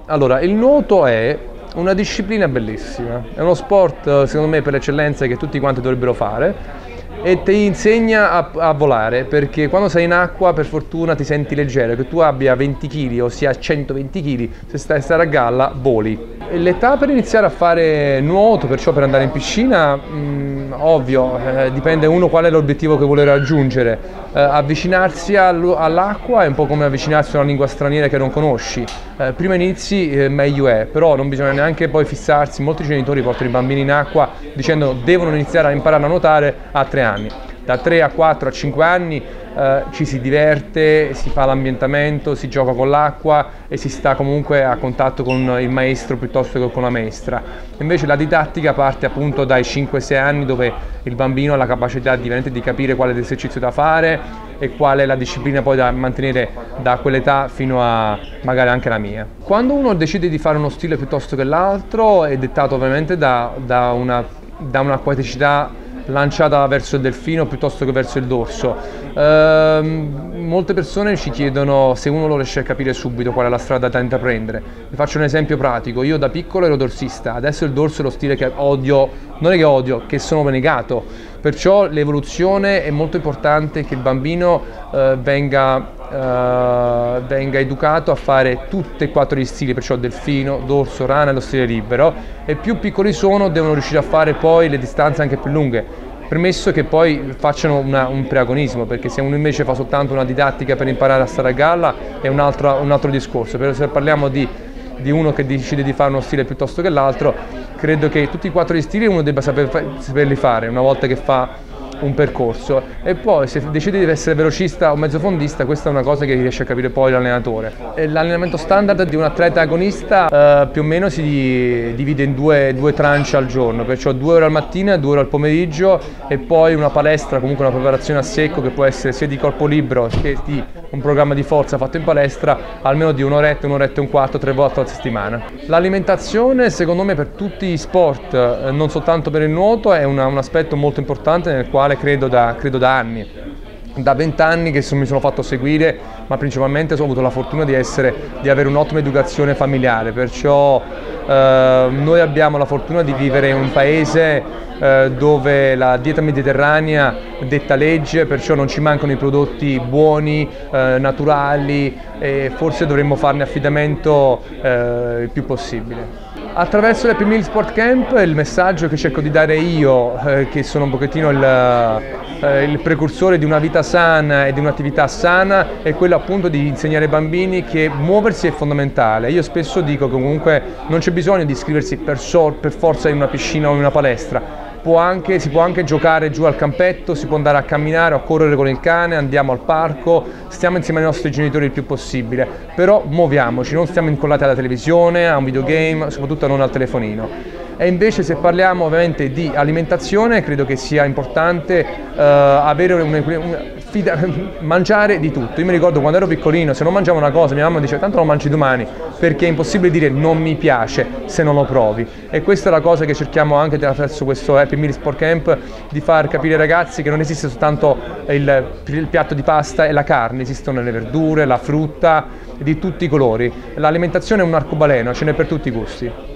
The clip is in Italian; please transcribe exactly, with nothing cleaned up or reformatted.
Allora, il nuoto è una disciplina bellissima, è uno sport secondo me per eccellenza che tutti quanti dovrebbero fare e ti insegna a, a volare, perché quando sei in acqua per fortuna ti senti leggero, che tu abbia venti chili o sia centoventi chili, se stai, stai a galla voli. L'età per iniziare a fare nuoto, perciò per andare in piscina, mh, ovvio, eh, dipende uno qual è l'obiettivo che vuole raggiungere. Eh, avvicinarsi all'acqua è un po' come avvicinarsi a una lingua straniera che non conosci. Eh, prima inizi eh, meglio è, però non bisogna neanche poi fissarsi. Molti genitori portano i bambini in acqua dicendo devono iniziare a imparare a nuotare a tre anni. Da tre a quattro a cinque anni eh, ci si diverte, si fa l'ambientamento, si gioca con l'acqua e si sta comunque a contatto con il maestro piuttosto che con la maestra. Invece la didattica parte appunto dai cinque sei anni, dove il bambino ha la capacità di, di capire qual è l'esercizio da fare e qual è la disciplina poi da mantenere da quell'età fino a magari anche la mia. Quando uno decide di fare uno stile piuttosto che l'altro è dettato ovviamente da, da una da un'acquaticità lanciata verso il delfino piuttosto che verso il dorso. Ehm, molte persone ci chiedono se uno lo riesce a capire subito qual è la strada da intraprendere. Vi faccio un esempio pratico: io da piccolo ero dorsista, adesso il dorso è lo stile che odio, non è che odio, che sono negato. Perciò l'evoluzione è molto importante, che il bambino eh, venga Uh, venga educato a fare tutti e quattro gli stili, perciò delfino, dorso, rana e lo stile libero, e più piccoli sono devono riuscire a fare poi le distanze anche più lunghe, premesso che poi facciano una, un preagonismo, perché se uno invece fa soltanto una didattica per imparare a stare a galla è un altro, un altro discorso. Però se parliamo di, di uno che decide di fare uno stile piuttosto che l'altro, credo che tutti e quattro gli stili uno debba saper, saperli fare una volta che fa un percorso, e poi se decidi di essere velocista o mezzofondista, questa è una cosa che riesce a capire poi l'allenatore. L'allenamento standard di un atleta agonista eh, più o meno si divide in due, due tranche al giorno, perciò due ore al mattino e due ore al pomeriggio, e poi una palestra, comunque una preparazione a secco che può essere sia di corpo libero che di un programma di forza fatto in palestra, almeno di un'oretta, un'oretta e un quarto, tre volte alla settimana. L'alimentazione secondo me per tutti gli sport, eh, non soltanto per il nuoto, è una, un aspetto molto importante nel quale credo da, credo da anni. Da vent'anni che mi sono fatto seguire, ma principalmente ho avuto la fortuna di, essere, di avere un'ottima educazione familiare, perciò eh, noi abbiamo la fortuna di vivere in un paese eh, dove la dieta mediterranea detta legge, perciò non ci mancano i prodotti buoni, eh, naturali, e forse dovremmo farne affidamento eh, il più possibile. Attraverso l'Happy Meal Sport Camp il messaggio che cerco di dare io, eh, che sono un pochettino il, eh, il precursore di una vita sana e di un'attività sana, è quello appunto di insegnare ai bambini che muoversi è fondamentale. Io spesso dico che comunque non c'è bisogno di iscriversi per, so, per forza in una piscina o in una palestra. Può anche, si può anche giocare giù al campetto, si può andare a camminare o a correre con il cane, andiamo al parco, stiamo insieme ai nostri genitori il più possibile, però muoviamoci, non stiamo incollati alla televisione, a un videogame, soprattutto non al telefonino. E invece se parliamo ovviamente di alimentazione, credo che sia importante uh, avere un, un, fida, mangiare di tutto. Io mi ricordo quando ero piccolino, se non mangiavo una cosa, mia mamma diceva tanto lo mangi domani, perché è impossibile dire non mi piace se non lo provi. E questa è la cosa che cerchiamo anche attraverso questo Happy Meal Sport Camp, di far capire ai ragazzi che non esiste soltanto il, il piatto di pasta e la carne, esistono le verdure, la frutta di tutti i colori. L'alimentazione è un arcobaleno, ce n'è per tutti i gusti.